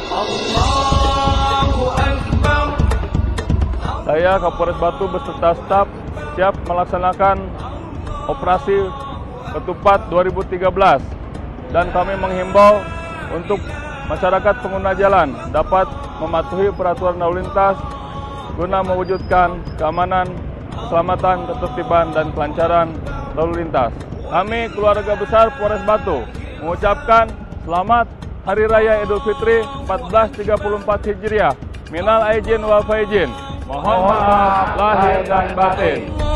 Saya Kapolres Batu beserta staf siap melaksanakan operasi Ketupat 2013 dan kami menghimbau untuk masyarakat pengguna jalan dapat mematuhi peraturan lalu lintas guna mewujudkan keamanan, keselamatan, ketertiban, dan kelancaran lalu lintas. Kami keluarga besar Polres Batu mengucapkan selamat Hari Raya Idul Fitri 1434 Hijriah. Minal aidin wal faizin. Mohon maaf lahir dan batin.